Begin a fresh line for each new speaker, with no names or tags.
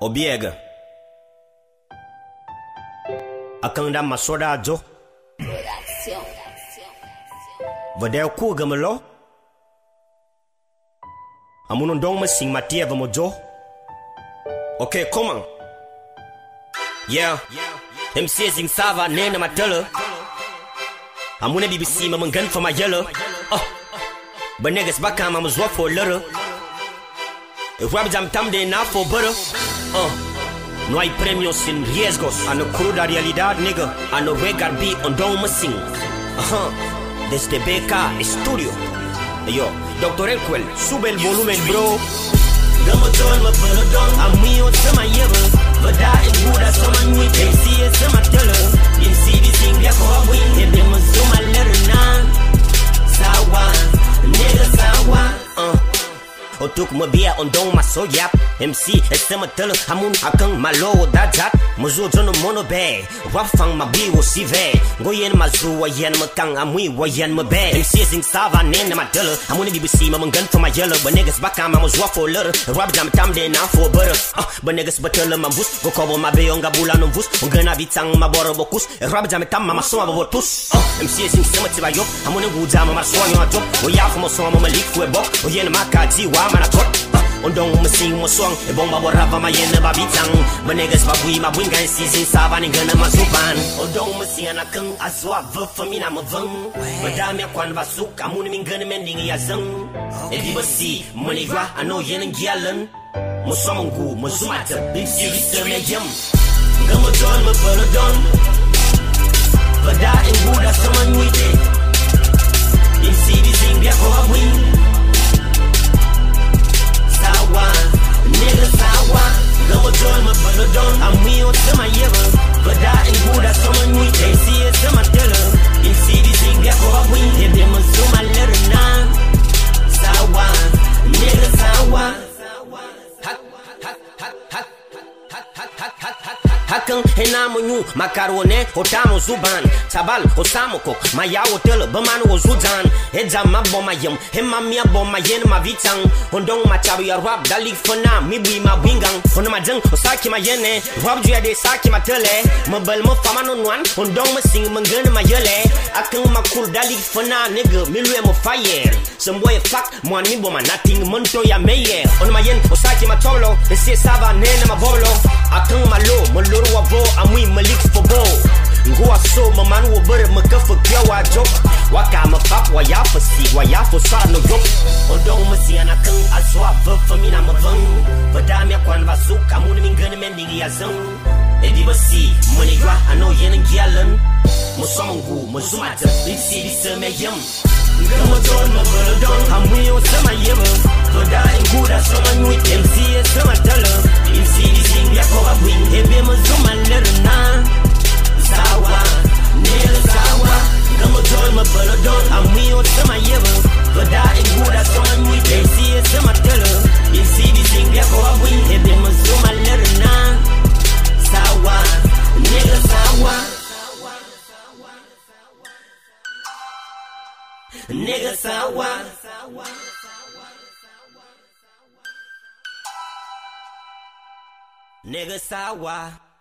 Obiega Akang da masoda jo Vadel ku gamalo Amunon dong masing matia vamo jo. Okay, come on. Yeah MC zing sava nena matala Amuna BBC mamangan for my yellow. But niggas back on mama's work for a little. If rap jam tam de na for butter. No hay premios sin riesgos. A no cruda realidad, nigga. A no regar beat on don masing. Desde BK Studio. Yo, Dr. Elquel, sube el volumen, bro. Gamo don ma pelodon. Amigo sama yeba. Vada en buda sama nui. MC sama tele. In CD sing dia ko awi. Ebe mazuma letter 9. Sawa, nigga sawa. Otuk mabia on don maso yap. MC sama tele. Amun akang malo dajat. Mazu jono mono be. Wafang mabi wo sive. Goyen mazu wayan makang amui wayan mabe. MC sing sava nena matele. Amuna BBC mamangan for my yellow. But niggas back on mama's walk for a little. Rap jam tam de na for butter. But niggas battle mambus. Go cover my be on gabula no bus. Ungana bitang maboro bokus. Rap jam tam mama so abotus. MC sing sama tiba yo. Amuna guja mama swanyo atop. Oya for mo so mama leak for bok. Oyen makaji wa manakot. Ondong masing mo swang. Ebong maborava mayena babitang. But niggas babui mabwinga in season savan ingana mazupan. Ondong masing anakang aswa verfamina mavang. Madami akwan vasuk. Amuna mingana mending yazang. Edi basi manigra ano yen ngialan. Mosomongu mozumata big series termeyam. Gamo don ma pelodon. Vada en buda sama nuite. In CD sing dia ko abwin. Sawa, nigga sawa. Gamo don ma pelodon. Amigo sama yeba. Vada en buda sama nuite. MC sama tele. In CD sing dia ko abwin. Ebe mazuma letter 9. Sawa, nigga sawa. Hakang henamo nyu makarone hotamo zuban tabal hosamo kok maya hotel baman wo zudan eja mabo mayem hema mia bo mayen mavitang hondong macharu ya rap dali fona mibui mabingang hono majang osaki mayene rap ju ya de saki matele mabal mo fama no nwan hondong masing mangana mayele akang makul dali fona nigga milwe mo fire some boy fuck mo ani bo manating monto ya meye hono mayen osaki matolo ese sava nena mabolo akang malo maloro wavo amui malik fobo ngua so maman wo ber makafa kyawa jok waka mafap wa ya fasi wa ya fosar no jok ondong masi anakang azwa famina mavang badamia kwan vasuk amun mingana mending yazang edi basi manigra ano yen ngialan mosomongu mozumata big city semeyam gamo don ma pelodon amui o sama yeba vada en buda sama nui MC sama tele in CD sing ya ko abwin ebe mazuma letter 9. Sawa, nigga sawa. Gamo don ma pelodon amui o sama yeba vada en buda sama nui MC sama tele in CD sing ya ko abwin ebe mazuma letter 9. Sawa, nigga sawa. Nigga sawa. Nigga sawa.